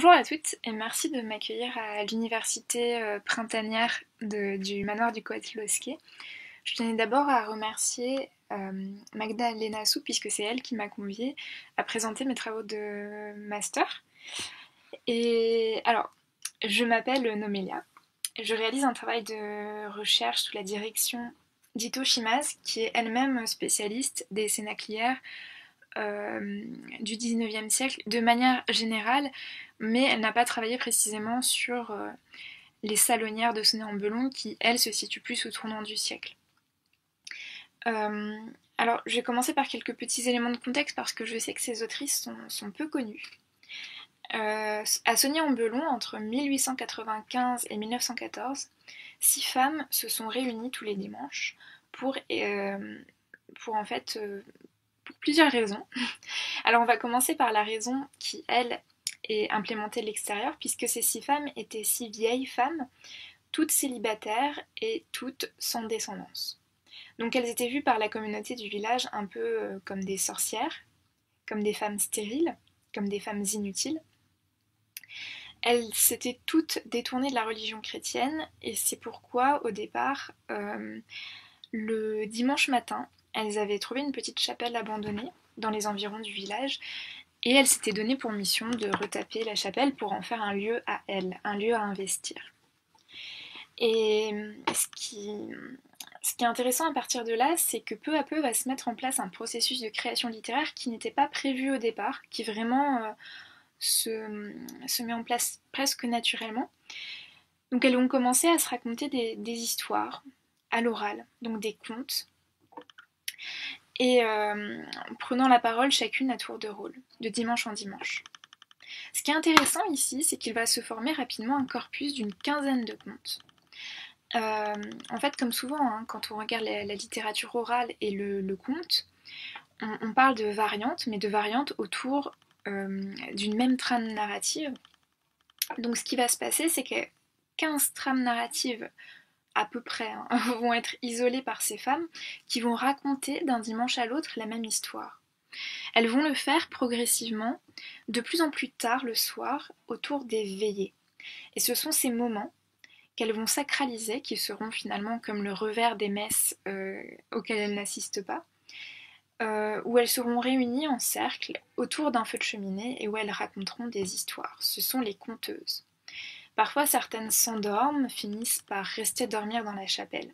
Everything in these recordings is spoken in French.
Bonjour à toutes et merci de m'accueillir à l'université printanière du manoir du Coatlicosquet. Je tenais d'abord à remercier Magda Sou puisque c'est elle qui m'a conviée à présenter mes travaux de master. Et alors, je m'appelle Nomélia. Je réalise un travail de recherche sous la direction d'Ito Shimaz, qui est elle-même spécialiste des sénacliaires du 19e siècle de manière générale, mais elle n'a pas travaillé précisément sur les salonnières de Sonnay-en-Belon qui, elles, se situent plus au tournant du siècle. Euh, alors, je vais commencer par quelques petits éléments de contexte parce que je sais que ces autrices sont peu connues. À Sonnay-en-Belon, entre 1895 et 1914, 6 femmes se sont réunies tous les dimanches pour en fait pour plusieurs raisons. Alors on va commencer par la raison qui, elle, est implémentée de l'extérieur, puisque ces 6 femmes étaient 6 vieilles femmes, toutes célibataires et toutes sans descendance. Donc elles étaient vues par la communauté du village un peu comme des sorcières, comme des femmes stériles, comme des femmes inutiles. Elles s'étaient toutes détournées de la religion chrétienne, et c'est pourquoi, au départ, le dimanche matin, elles avaient trouvé une petite chapelle abandonnée dans les environs du village, et elles s'étaient donné pour mission de retaper la chapelle pour en faire un lieu à elles, un lieu à investir. Et ce qui est intéressant à partir de là, c'est que peu à peu va se mettre en place un processus de création littéraire qui n'était pas prévu au départ, qui vraiment se met en place presque naturellement. Donc elles vont commencer à se raconter des histoires à l'oral, donc des contes, et prenant la parole chacune à tour de rôle, de dimanche en dimanche. Ce qui est intéressant ici, c'est qu'il va se former rapidement un corpus d'une quinzaine de contes. En fait, comme souvent, hein, quand on regarde la littérature orale et le conte, on parle de variantes, mais de variantes autour d'une même trame narrative. Donc ce qui va se passer, c'est que 15 trames narratives à peu près, hein, vont être isolées par ces femmes qui vont raconter d'un dimanche à l'autre la même histoire. Elles vont le faire progressivement, de plus en plus tard le soir, autour des veillées. Et ce sont ces moments qu'elles vont sacraliser, qui seront finalement comme le revers des messes auxquelles elles n'assistent pas, où elles seront réunies en cercle autour d'un feu de cheminée et où elles raconteront des histoires. Ce sont les conteuses. Parfois, certaines s'endorment, finissent par rester dormir dans la chapelle.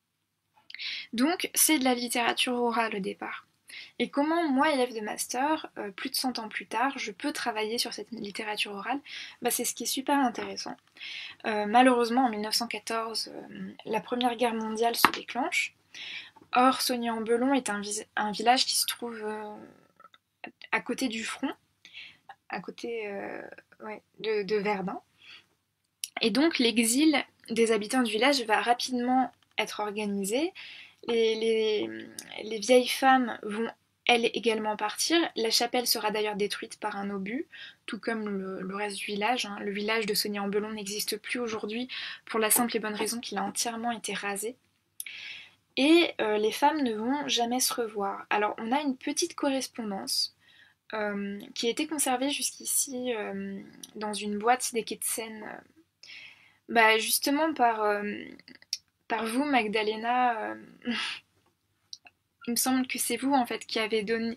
Donc, c'est de la littérature orale au départ. Et comment, moi, élève de master, plus de 100 ans plus tard, je peux travailler sur cette littérature orale? C'est ce qui est super intéressant. Malheureusement, en 1914, la Première Guerre mondiale se déclenche. Or, Sonnay-en-Belon est un village qui se trouve à côté du front, à côté de Verdun. Et donc l'exil des habitants du village va rapidement être organisé. Les vieilles femmes vont elles également partir. La chapelle sera d'ailleurs détruite par un obus, tout comme le reste du village. Le village de Sonnay-en-Belon n'existe plus aujourd'hui pour la simple et bonne raison qu'il a entièrement été rasé. Et les femmes ne vont jamais se revoir. Alors on a une petite correspondance qui a été conservée jusqu'ici dans une boîte des quais de Seine. Justement par vous, Magdalena, il me semble que c'est vous en fait qui aviez donné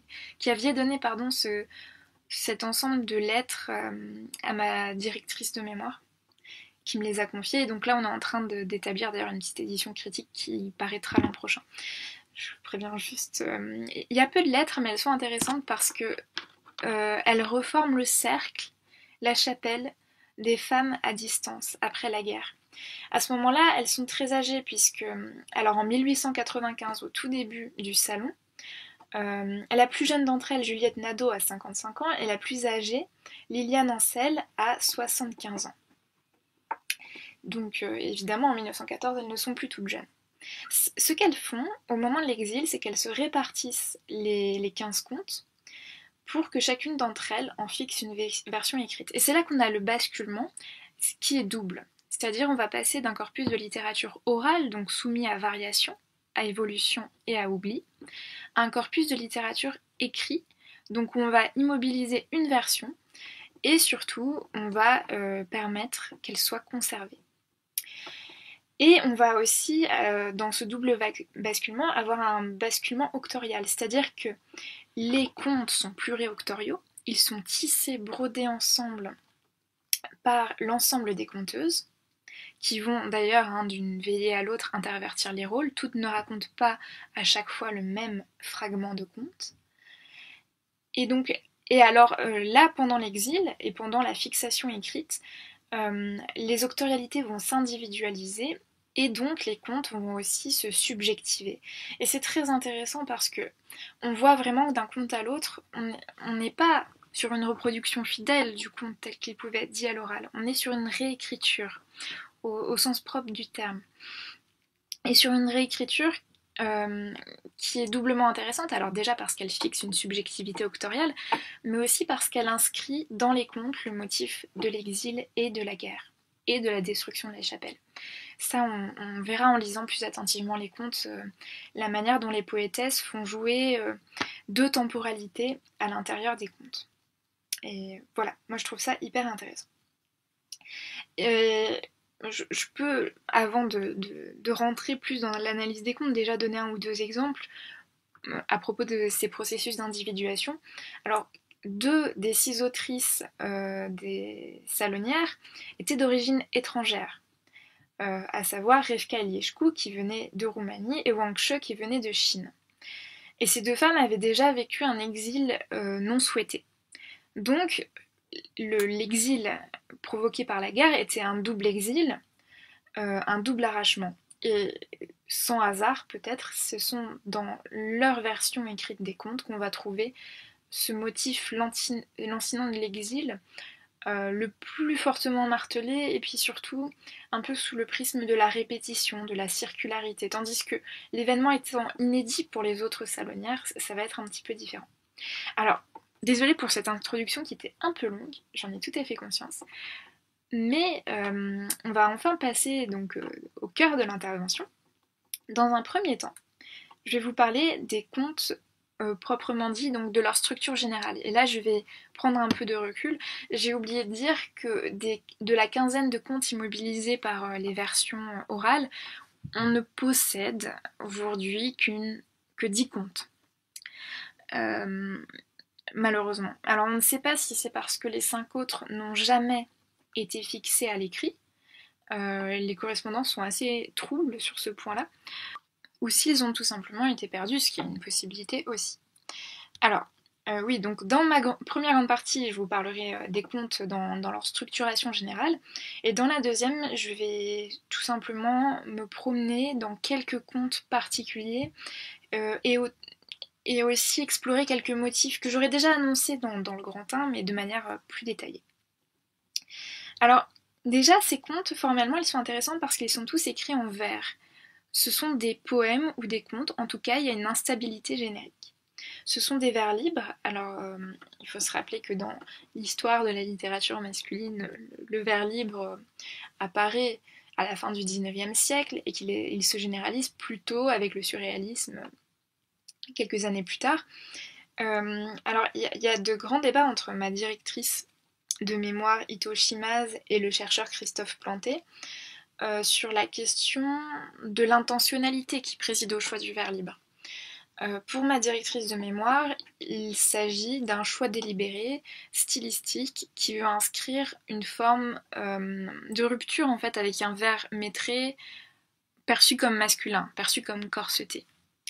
cet ensemble de lettres à ma directrice de mémoire, qui me les a confiées. Et donc là, on est en train d'établir d'ailleurs une petite édition critique qui paraîtra l'an prochain. Je vous préviens juste. Il y a peu de lettres, mais elles sont intéressantes parce que elles reforment le cercle, la chapelle, des femmes à distance après la guerre. À ce moment-là, elles sont très âgées puisque, alors en 1895, au tout début du salon, la plus jeune d'entre elles, Juliette Nadeau, a 55 ans, et la plus âgée, Liliane Ancel, a 75 ans. Donc évidemment, en 1914, elles ne sont plus toutes jeunes. Ce qu'elles font au moment de l'exil, c'est qu'elles se répartissent les 15 contes pour que chacune d'entre elles en fixe une version écrite. Et c'est là qu'on a le basculement, ce qui est double. C'est-à-dire on va passer d'un corpus de littérature orale, donc soumis à variation, à évolution et à oubli, à un corpus de littérature écrit, donc où on va immobiliser une version et surtout on va permettre qu'elles soient conservées. Et on va aussi, dans ce double basculement, avoir un basculement octorial, c'est-à-dire que les contes sont plurioctoriaux, ils sont tissés, brodés ensemble par l'ensemble des conteuses, qui vont d'ailleurs d'une veillée à l'autre intervertir les rôles, toutes ne racontent pas à chaque fois le même fragment de conte. Et donc, et alors là, pendant l'exil et pendant la fixation écrite, les octorialités vont s'individualiser et donc les contes vont aussi se subjectiver. Et c'est très intéressant parce que on voit vraiment que d'un conte à l'autre, on n'est pas sur une reproduction fidèle du conte tel qu'il pouvait être dit à l'oral. On est sur une réécriture, au sens propre du terme. Et sur une réécriture qui est doublement intéressante, alors déjà parce qu'elle fixe une subjectivité octoriale, mais aussi parce qu'elle inscrit dans les contes le motif de l'exil et de la guerre, et de la destruction de la chapelle. Ça, on verra en lisant plus attentivement les contes, la manière dont les poétesses font jouer deux temporalités à l'intérieur des contes. Et voilà, moi je trouve ça hyper intéressant. Je peux, avant de rentrer plus dans l'analyse des contes, déjà donner un ou deux exemples à propos de ces processus d'individuation. Alors, 2 des 6 autrices des Salonières étaient d'origine étrangère, à savoir Revka Iliescu qui venait de Roumanie et Wang She qui venait de Chine. Et ces 2 femmes avaient déjà vécu un exil non souhaité. Donc, l'exil provoqué par la guerre était un double exil, un double arrachement. Et sans hasard, peut-être, ce sont dans leur version écrite des contes qu'on va trouver ce motif lancinant de l'exil le plus fortement martelé, et puis surtout un peu sous le prisme de la répétition, de la circularité, tandis que l'événement étant inédit pour les autres salonières, ça va être un petit peu différent. Alors, désolée pour cette introduction qui était un peu longue, j'en ai tout à fait conscience, mais on va enfin passer donc au cœur de l'intervention. Dans un premier temps, je vais vous parler des contes proprement dit, donc de leur structure générale. Et là, je vais prendre un peu de recul. J'ai oublié de dire que de la quinzaine de contes immobilisés par les versions orales, on ne possède aujourd'hui que 10 contes. Malheureusement. Alors on ne sait pas si c'est parce que les 5 autres n'ont jamais été fixés à l'écrit. Les correspondances sont assez troubles sur ce point-là, ou s'ils ont tout simplement été perdus, ce qui est une possibilité aussi. Alors, oui, donc dans ma première grande partie, je vous parlerai des contes dans leur structuration générale, et dans la deuxième, je vais tout simplement me promener dans quelques contes particuliers, et aussi explorer quelques motifs que j'aurais déjà annoncés dans le grand 1, mais de manière plus détaillée. Alors, déjà, ces contes, formellement, ils sont intéressants parce qu'ils sont tous écrits en vers. Ce sont des poèmes ou des contes, en tout cas, il y a une instabilité générique. Ce sont des vers libres, alors il faut se rappeler que dans l'histoire de la littérature masculine, le vers libre apparaît à la fin du XIXe siècle et qu'il se généralise plutôt avec le surréalisme quelques années plus tard. Alors il y a de grands débats entre ma directrice de mémoire Ito Shimaz et le chercheur Christophe Planté sur la question de l'intentionnalité qui préside au choix du vers libre. Pour ma directrice de mémoire, il s'agit d'un choix délibéré, stylistique, qui veut inscrire une forme de rupture en fait avec un vers métré perçu comme masculin, perçu comme corseté.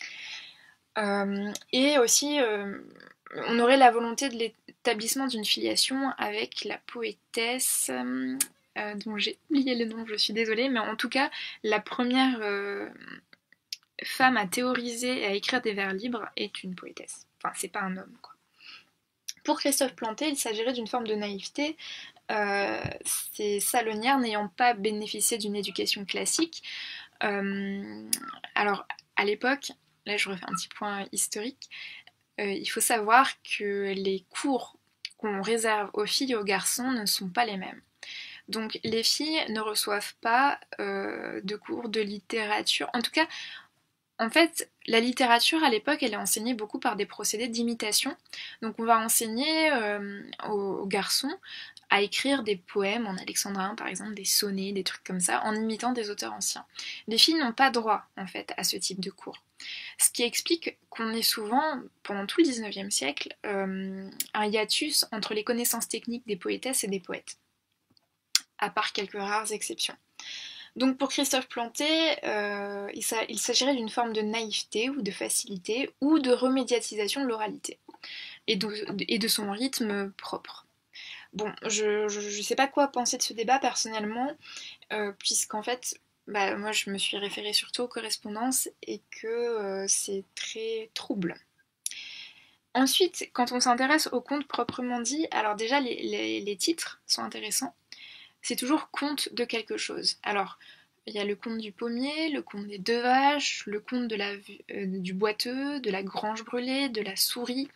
Et aussi, on aurait la volonté de l'établissement d'une filiation avec la poétesse, dont j'ai oublié le nom, je suis désolée, mais en tout cas, la première femme à théoriser et à écrire des vers libres est une poétesse. Enfin, c'est pas un homme, quoi. Pour Christophe Planté, il s'agirait d'une forme de naïveté, ces salonières n'ayant pas bénéficié d'une éducation classique. Alors, à l'époque, là je refais un petit point historique, il faut savoir que les cours qu'on réserve aux filles et aux garçons ne sont pas les mêmes. Donc les filles ne reçoivent pas de cours de littérature, en tout cas En fait, la littérature à l'époque, elle est enseignée beaucoup par des procédés d'imitation. Donc on va enseigner aux garçons à écrire des poèmes en alexandrin, par exemple, des sonnets, des trucs comme ça, en imitant des auteurs anciens. Les filles n'ont pas droit, en fait, à ce type de cours. Ce qui explique qu'on ait souvent, pendant tout le 19e siècle, un hiatus entre les connaissances techniques des poétesses et des poètes, à part quelques rares exceptions. Donc pour Christophe Planté, il s'agirait d'une forme de naïveté ou de facilité ou de remédiatisation de l'oralité et de son rythme propre. Bon, je sais pas quoi penser de ce débat personnellement, puisqu'en fait, moi je me suis référée surtout aux correspondances et que c'est très trouble. Ensuite, quand on s'intéresse au conte proprement dit, alors déjà les titres sont intéressants. C'est toujours conte de quelque chose. Alors, il y a le conte du pommier, le conte des deux vaches, le conte du boiteux, de la grange brûlée, de la souris.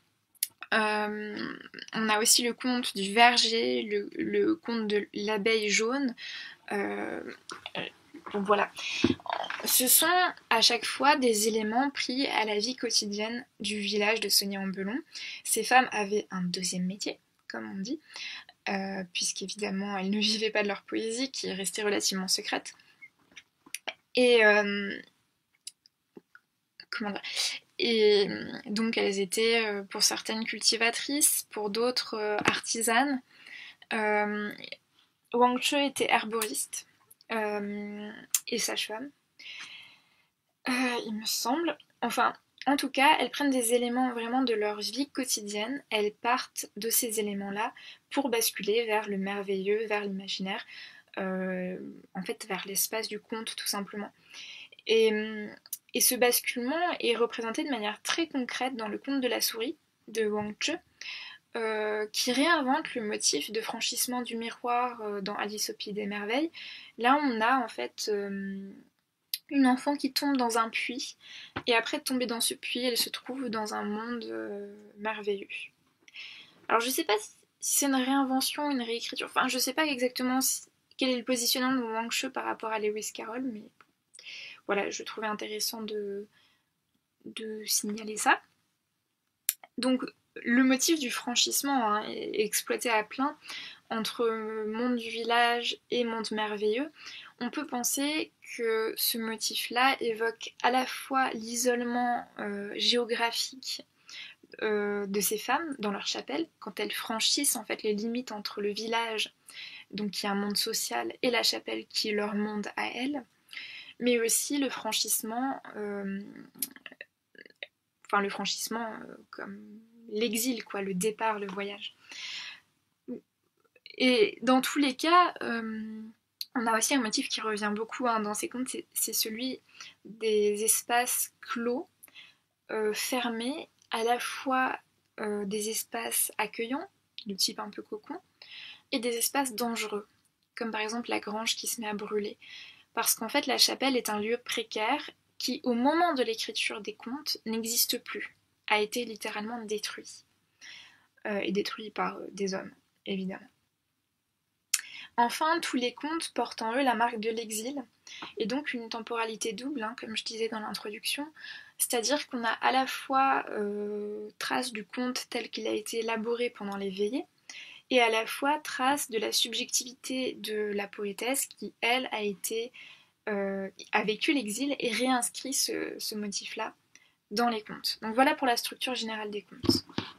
On a aussi le conte du verger, le conte de l'abeille jaune. Euh, donc voilà. Ce sont à chaque fois des éléments pris à la vie quotidienne du village de Saunier-en-Belon. Ces femmes avaient un deuxième métier, comme on dit, puisqu'évidemment elles ne vivaient pas de leur poésie, qui restait relativement secrète. Et comment dire, et donc elles étaient pour certaines cultivatrices, pour d'autres artisanes. Wang Che était herboriste et sage-femme, il me semble. Enfin, en tout cas, elles prennent des éléments vraiment de leur vie quotidienne, elles partent de ces éléments-là pour basculer vers le merveilleux, vers l'imaginaire, en fait vers l'espace du conte tout simplement. Et, et ce basculement est représenté de manière très concrète dans le conte de la souris de Wang Che, qui réinvente le motif de franchissement du miroir dans Alice au Pays des Merveilles. Là, on a en fait une enfant qui tombe dans un puits, et après de tomber dans ce puits, elle se trouve dans un monde merveilleux. Alors, je sais pas si c'est une réinvention, une réécriture, enfin, je sais pas exactement quel est le positionnement de Wang Che par rapport à Lewis Carroll, mais voilà, je trouvais intéressant de signaler ça. Donc, le motif du franchissement hein, est exploité à plein entre monde du village et monde merveilleux. On peut penser que ce motif-là évoque à la fois l'isolement géographique de ces femmes dans leur chapelle, quand elles franchissent en fait les limites entre le village, donc qui est un monde social, et la chapelle qui est leur monde à elles, mais aussi le franchissement, comme l'exil, quoi, le départ, le voyage. Et dans tous les cas, on a aussi un motif qui revient beaucoup hein, dans ces contes, c'est celui des espaces clos, fermés, à la fois des espaces accueillants, de type un peu cocon, et des espaces dangereux, comme par exemple la grange qui se met à brûler. Parce qu'en fait, la chapelle est un lieu précaire qui, au moment de l'écriture des contes, n'existe plus, a été littéralement détruit. Et détruit par des hommes, évidemment. Enfin, tous les contes portent en eux la marque de l'exil, et donc une temporalité double, hein, comme je disais dans l'introduction, c'est-à-dire qu'on a à la fois trace du conte tel qu'il a été élaboré pendant les veillées, et à la fois trace de la subjectivité de la poétesse qui, elle, a vécu l'exil et réinscrit ce motif-là dans les contes. Donc voilà pour la structure générale des contes.